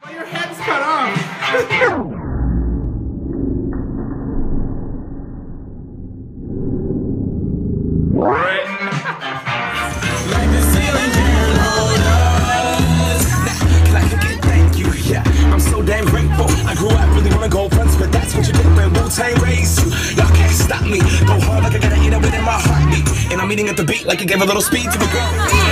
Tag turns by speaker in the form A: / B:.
A: Your head's cut off.
B: Like the ceiling can't hold us. Can I kick it? Thank you, yeah. I'm so damn grateful. I grew up really wanna go fronts, but that's what you get when Wu-Tang raised you. Y'all can't stop me. Go hard like I gotta eat it within my heartbeat. And I'm eating at the beat like I gave a little speed to the girl.